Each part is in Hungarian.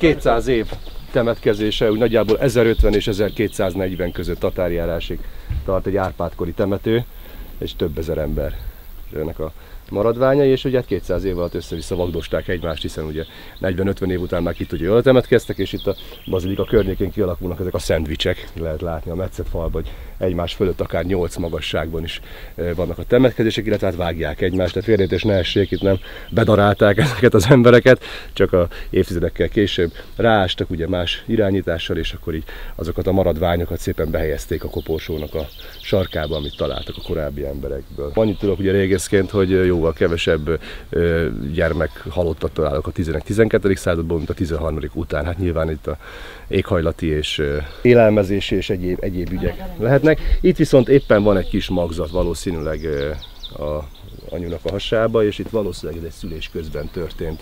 200 év temetkezése, úgy nagyjából 1050 és 1240 között tatárjárásig tart egy Árpád-kori temető, és több ezer embernek a maradványai, és ugye 200 év alatt össze-vissza vagdosták egymást, hiszen ugye 40-50 év után már itt ugye öltemetkeztek, és itt a bazilika környékén kialakulnak ezek a szendvicsek, lehet látni a metszetfalban, hogy egymás fölött akár 8 magasságban is vannak a temetkezések, illetve hát vágják egymást, tehát félreértés ne essék, itt nem bedarálták ezeket az embereket, csak a évtizedekkel később ráástak ugye más irányítással, és akkor így azokat a maradványokat szépen behelyezték a koporsónak a sarkába, amit találtak a korábbi emberekből. Annyit tudok ugye régészként, hogy jóval kevesebb gyermek halottat találok a 11-12. században, mint a 13. után. Hát nyilván itt a éghajlati és élelmezési és egyéb ügyek lehetnek. Itt viszont éppen van egy kis magzat valószínűleg a anyunak a hasába, és itt valószínűleg ez egy szülés közben történt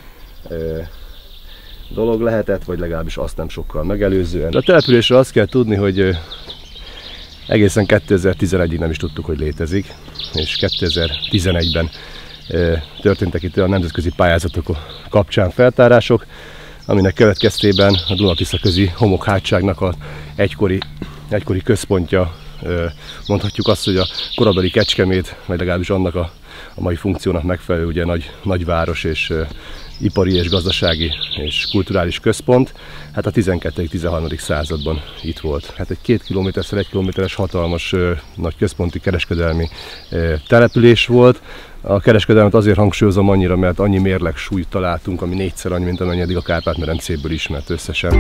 dolog lehetett, vagy legalábbis azt nem sokkal megelőzően. A településről azt kell tudni, hogy egészen 2011-ig nem is tudtuk, hogy létezik, és 2011-ben történtek itt a nemzetközi pályázatok kapcsán feltárások, aminek következtében a Duna-Tisza közi homokhátságnak az egykori központja, mondhatjuk azt, hogy a korabeli Kecskemét, vagy legalábbis annak a mai funkciónak megfelelő ugye nagyváros és ipari és gazdasági és kulturális központ, hát a 12.-13. században itt volt. Hát egy 2 km-szer 1 km-es hatalmas nagy központi kereskedelmi település volt. A kereskedelmet azért hangsúlyozom annyira, mert annyi mérleg súlyt találtunk, ami 4-szer annyi, mint amennyi eddig a Kárpát-medencéből ismert összesen.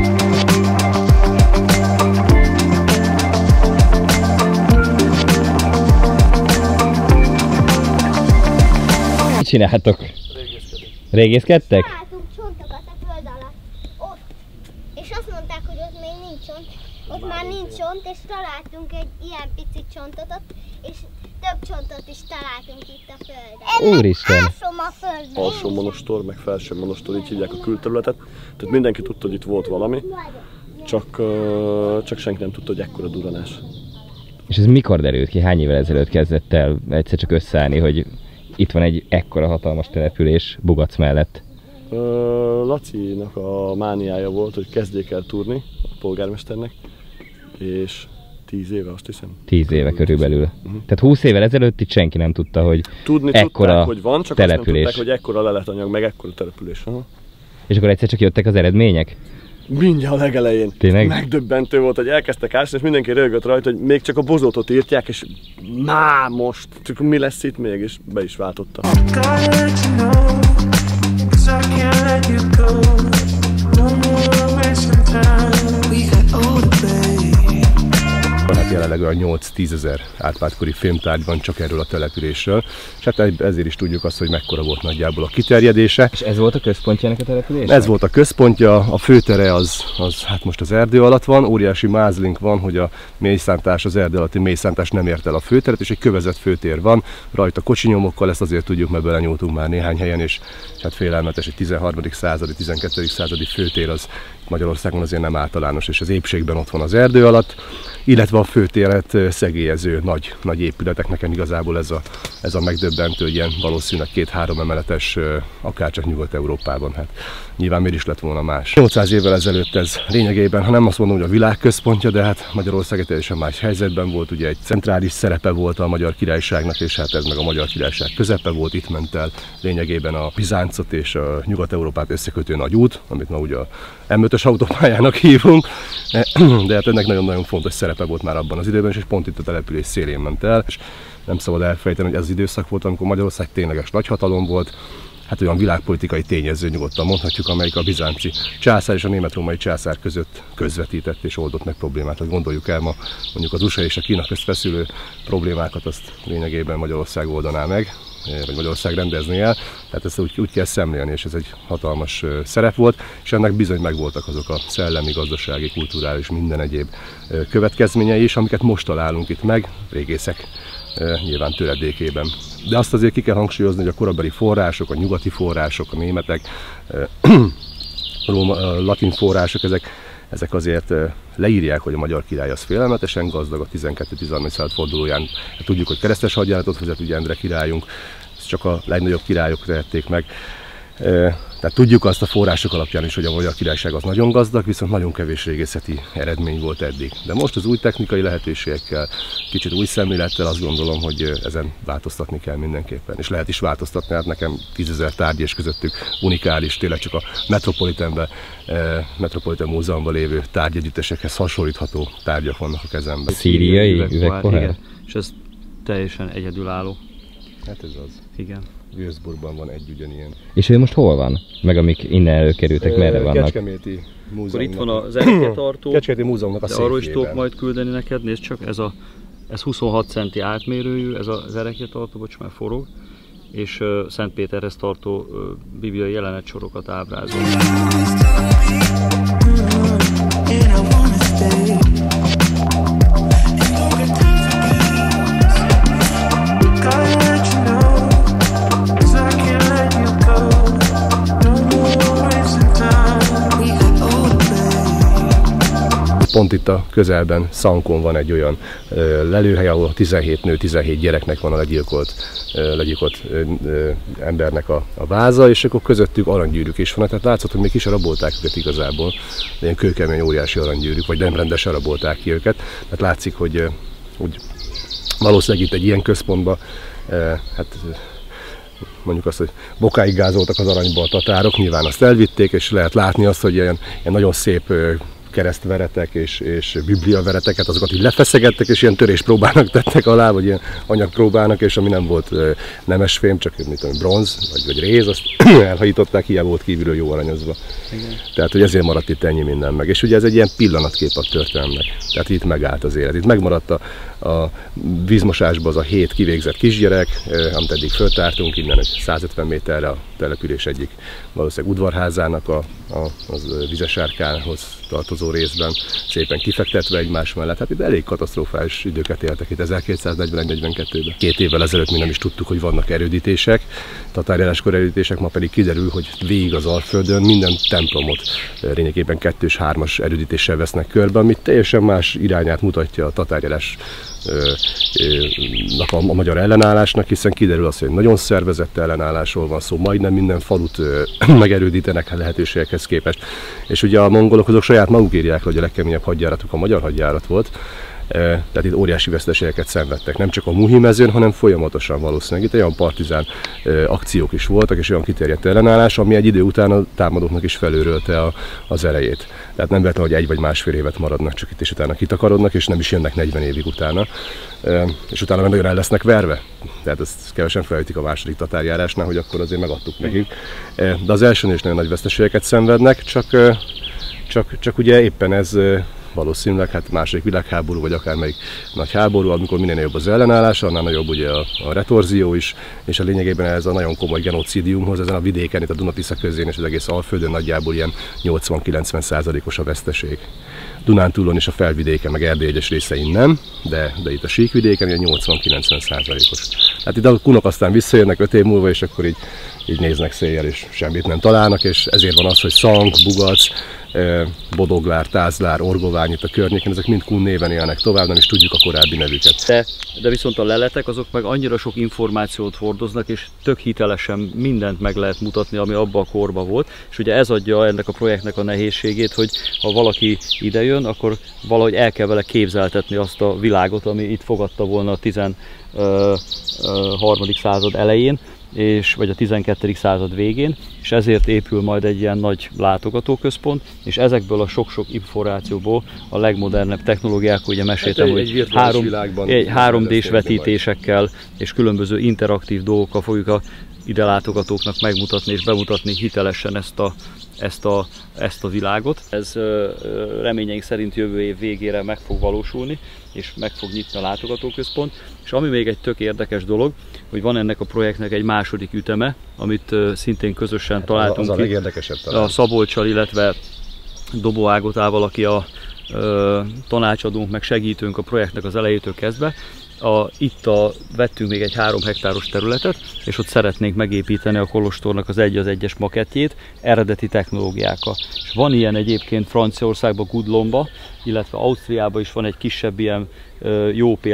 Mit csináltok? Régészkedtek? Találtunk csontokat a föld alatt, ott, és azt mondták, hogy ott még nincs csont, ott már nincs csont, és találtunk egy ilyen pici csontot ott, és több csontot is találtunk itt a földön. Úristen! Ásom a földön. Alsó monostor, meg felső monostor, így hívják a külterületet. Tehát mindenki tudta, hogy itt volt valami, csak senki nem tudta, hogy ekkora duranás. És ez mikor derült ki? Hány évvel ezelőtt kezdett el egyszer csak összeállni, hogy itt van egy ekkora hatalmas település Bugac mellett? Lacinak a mániája volt, hogy kezdjék el túrni a polgármesternek, és 10 éve, azt hiszem. 10 éve körülbelül. Tehát 20 évvel ezelőtt itt senki nem tudta, hogy ekkora tudták, hogy van, csak település. Azt nem tudták, hogy ekkora leletanyag, meg ekkora település. Aha. És akkor egyszer csak jöttek az eredmények? Mindjárt a legelején. Tényleg? Megdöbbentő volt, hogy elkezdtek ásni, és mindenki röhögött rajta, hogy még csak a bozótot írtják, és már most, csak mi lesz itt még, és be is váltotta. Hát jelenleg olyan 8-10 ezer Árpád-kori fémtárgy van csak erről a településről, és hát ezért is tudjuk azt, hogy mekkora volt nagyjából a kiterjedése. És ez volt a központja ennek a településnek? Ez volt a központja, a főtere az hát most az erdő alatt van, óriási mázlink van, hogy a mélyszántás, az erdő alatti mélyszántás nem ért el a főteret, és egy kövezett főtér van, rajta kocsinyomokkal, ezt azért tudjuk, mert belenyúltunk már néhány helyen, és hát félelmetes, egy 13. századi, 12. századi főtér az Magyarországon azért nem általános, és az épségben ott van az erdő alatt, illetve a főtéret szegélyező nagy épületek. Nekem igazából ez a megdöbbentő, ilyen valószínűleg 2-3 emeletes, akárcsak Nyugat-Európában. Hát nyilván miért is lett volna más. 800 évvel ezelőtt ez lényegében, ha nem azt mondom, hogy a világ központja, de hát Magyarország egy teljesen más helyzetben volt, ugye egy centrális szerepe volt a Magyar Királyságnak, és hát ez meg a Magyar Királyság közepe volt, itt ment el lényegében a Bizáncot és a Nyugat-Európát összekötő nagy út, amit ma ugye a M5-ös autópályának hívunk, de hát ennek nagyon-nagyon fontos szerepe volt már abban az időben, és pont itt a település szélén ment el, és nem szabad elfelejteni, hogy ez az időszak volt, amikor Magyarország tényleges nagyhatalom volt, hát olyan világpolitikai tényező nyugodtan mondhatjuk, amelyik a bizánci császár és a német-római császár között közvetített és oldott meg problémát. Hát gondoljuk el ma mondjuk az USA és a Kína közt feszülő problémákat, azt lényegében Magyarország oldaná meg, vagy Magyarország rendezné el, tehát ezt úgy kell szemlélni, és ez egy hatalmas szerep volt, és ennek bizony megvoltak azok a szellemi, gazdasági, kulturális, minden egyéb következményei is, amiket most találunk itt meg, régészek nyilván töredékében. De azt azért ki kell hangsúlyozni, hogy a korabeli források, a nyugati források, a németek, latin források, ezek azért leírják, hogy a magyar király az félelmetesen gazdag a 12-13. század fordulóján. Tudjuk, hogy keresztes hadjáratot vezet ugye Endre királyunk, ezt csak a legnagyobb királyok tehették meg. Tehát tudjuk azt a források alapján is, hogy a Magyar Királyság az nagyon gazdag, viszont nagyon kevés régészeti eredmény volt eddig. De most az új technikai lehetőségekkel, kicsit új szemlélettel azt gondolom, hogy ezen változtatni kell mindenképpen. És lehet is változtatni, hát nekem 10 000 tárgy és közöttük unikális, tényleg csak a Metropolitan Múzeumban lévő tárgyegyüttesekhez hasonlítható tárgyak vannak a kezemben. Szíriai üvegpohár? Igen, és ez teljesen egyedülálló. Hát ez az. Igen. Würzburgban van egy ugyanilyen. És ő most hol van? Meg amik innen előkerültek, merre vannak? Kecskeméti Múzeumnak. Akkor itt van az erekjetartó, Kecskeméti Múzeumnak a de arról is székjében. tudok majd küldeni neked, nézd csak, ez 26 centi átmérőjű, ez az erekjetartó, bocs, már forog, és Szentpéterhez tartó bibliai jelenetsorokat ábrázol. Pont itt a közelben, Szankon van egy olyan lelőhely, ahol 17 nő, 17 gyereknek van a legyilkolt embernek a váza, és akkor közöttük aranygyűrűk is van. Tehát látszott, hogy még ki se rabolták őket igazából. Ilyen kőkemény, óriási aranygyűrűk, vagy nem rendesen rabolták ki őket. Tehát látszik, hogy úgy valószínűleg itt egy ilyen központban, hát mondjuk azt, hogy bokáig gázoltak az aranyba a tatárok, nyilván azt elvitték, és lehet látni azt, hogy ilyen nagyon szép keresztveretek és bibliavereteket, azokat így lefeszegettek, és ilyen töréspróbának tettek alá, vagy ilyen anyagpróbának, és ami nem volt nemesfém, csak mit tudom, bronz, vagy réz, azt elhajították, hiába volt kívülről jó aranyozva. Igen. Tehát, hogy ezért maradt itt ennyi minden meg. És ugye ez egy ilyen pillanatkép a történelmnek. Tehát itt megállt az élet. Itt megmaradt a vízmosásban az a 7 kivégzett kisgyerek, amit eddig föltártunk, innen 150 méterre a település egyik valószínűleg udvarházának az vizesárkához tartozó részben szépen kifektetve egymás mellett. Hát itt elég katasztrofális időket éltek itt 1241-42-ben. 2 évvel ezelőtt mi nem is tudtuk, hogy vannak erődítések, tatárjáráskor erődítések, ma pedig kiderül, hogy végig az Alföldön minden templomot lényegében 2- és 3-as erődítéssel vesznek körbe, ami teljesen más irányát mutatja a tatárjárás a magyar ellenállásnak, hiszen kiderül az, hogy nagyon szervezett ellenállásról van szó, majdnem minden falut megerődítenek a lehetőségekhez képest. És ugye a mongolok azok saját maguk írják, hogy a legkeményebb hadjáratuk a magyar hadjárat volt, tehát itt óriási veszteségeket szenvedtek, nem csak a Muhi mezőn, hanem folyamatosan valószínűleg. Itt olyan partizán akciók is voltak, és olyan kiterjedt ellenállás, ami egy idő után a támadóknak is felőrölte az erejét. Tehát nem véletlen, hogy 1 vagy másfél évet maradnak csak itt, és utána kitakarodnak, és nem is jönnek 40 évig utána. És utána meg nagyon el lesznek verve. Tehát ezt kevesen felejtik a második tatárjárásnál, hogy akkor azért megadtuk nekik. De az elsőnél is nagyon nagy veszteségeket szenvednek, csak ugye éppen ez valószínűleg hát második világháború, vagy akármelyik nagy háború, amikor minél jobb az ellenállás, annál nagyobb ugye a retorzió is, és a lényegében ez a nagyon komoly genocidiumhoz, ezen a vidéken, itt a Duna-Tisza közén és az egész Alföldön nagyjából ilyen 80-90%-os a veszteség. Dunántúlon és a felvidéken, meg Erdély egyes részein nem, de itt a síkvidéken ilyen 80-90%-os. Hát itt a kunok aztán visszajönnek 5 év múlva, és akkor így néznek széjjel, és semmit nem találnak, és ezért van az, hogy Szank, Bugac, Bodoglár, Tázlár, Orgovány itt a környéken, ezek mind kun néven élnek tovább, nem is tudjuk a korábbi nevüket. De viszont a leletek azok meg annyira sok információt hordoznak, és tök hitelesen mindent meg lehet mutatni, ami abban a korban volt. És ugye ez adja ennek a projektnek a nehézségét, hogy ha valaki idejön, akkor valahogy el kell vele képzeltetni azt a világot, ami itt fogadta volna a 13. század elején, vagy a 12. század végén, és ezért épül majd egy ilyen nagy látogatóközpont, és ezekből a sok-sok információból a legmodernebb technológiák, ugye meséltem, hogy 3D-s vetítésekkel és különböző interaktív dolgokkal fogjuk a ide látogatóknak megmutatni és bemutatni hitelesen ezt a világot. Ez reményeink szerint jövő év végére meg fog valósulni, és meg fog nyitni a látogatóközpont. És ami még egy tök érdekes dolog, hogy van ennek a projektnek egy második üteme, amit szintén közösen találtunk az a legérdekesebb ki a Szabolccsal, illetve Dobó Ágotával, aki a tanácsadónk, meg segítőnk a projektnek az elejétől kezdve. Vettünk még egy 3 hektáros területet, és ott szeretnénk megépíteni a kolostornak az 1:1-es makettjét eredeti technológiákkal. És van ilyen egyébként Franciaországban, Gudlonban, illetve Ausztriában is van egy kisebb ilyen jó példa,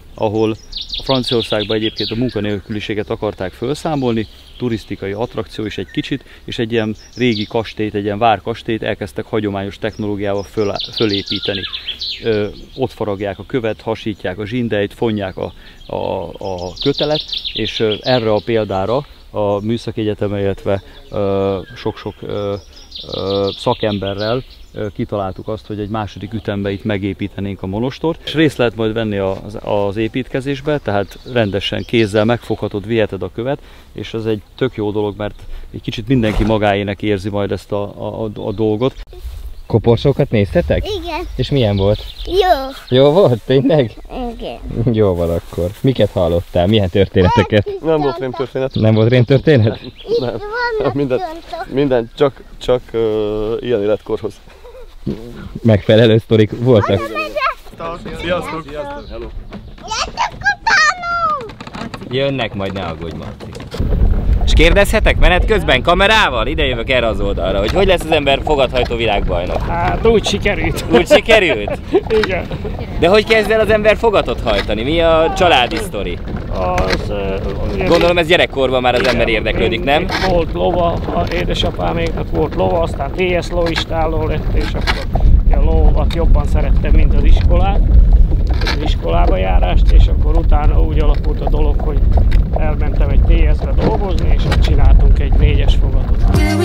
ahol a Franciaországban egyébként a munkanélküliséget akarták felszámolni, turisztikai attrakció is egy kicsit, és egy ilyen régi kastélyt, egy ilyen várkastélyt elkezdtek hagyományos technológiával fölépíteni. Ott faragják a követ, hasítják a zsindelyt, fonják a kötelet, és erre a példára a Műszaki Egyetem, illetve sok-sok szakemberrel kitaláltuk azt, hogy egy második ütembe itt megépítenénk a monostort. És részt lehet majd venni az építkezésbe, tehát rendesen kézzel megfoghatod, viheted a követ, és ez egy tök jó dolog, mert egy kicsit mindenki magáének érzi majd ezt a dolgot. Koporsokat néztetek? Igen. És milyen volt? Jó. Jó volt, tényleg? Igen. Jó van akkor. Miket hallottál? Milyen történeteket? Nem volt rémtörténet. Nem volt rémtörténet? Nem. Vannak Minden csak ilyen életkorhoz. Megfelelő sztorik voltak. Sziasztok! Hello! Gyertek utánunk! Jönnek, majd ne aggódj, Marci. És kérdezhetek menet közben kamerával? Ide jövök erre az oldalra, hogy lesz az ember fogathajtó világbajnok. Hát úgy sikerült. Úgy sikerült? Igen. De hogy kezd el az ember fogatot hajtani? Mi a családi sztori? Gondolom ez gyerekkorban már az ember érdeklődik, nem? Volt lova, édesapáméknak volt lova, aztán TS lovistáló lett, és akkor a lovat jobban szerettem, mint az iskolát. Az iskolába járást, és akkor utána úgy alakult a dolog, hogy elmentem egy TS-be dolgozni, és ott csináltunk egy 4-es fogatot.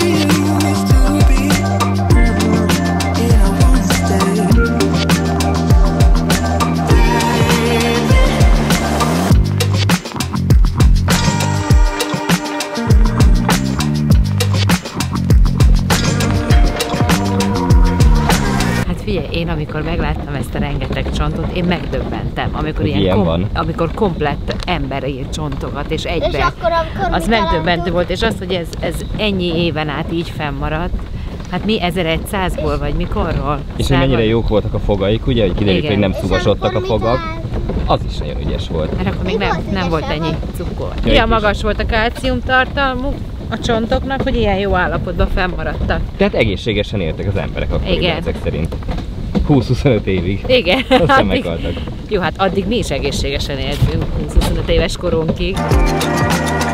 Figyelj, én amikor megláttam ezt a rengeteg csontot, én megdöbbentem, amikor amikor komplett ember ír csontokat, és egyben. És akkor, az megdöbbentő volt, és az, hogy ez ennyi éven át így fennmaradt. Hát mi 1100-ból vagy mikorról? És hogy mennyire jók voltak a fogaik, ugye, hogy kiderült, hogy nem szúvasodtak a fogak. Az is nagyon ügyes volt. Mert akkor még nem volt ennyi cukor. Ilyen magas volt a kálcium tartalmuk a csontoknak, hogy ilyen jó állapotban fennmaradtak. Tehát egészségesen éltek az emberek akkor, ezek szerint. 20-25 évig. Igen. Aztán meghaltak. Jó, hát addig mi is egészségesen éltünk 20-25 éves korunkig.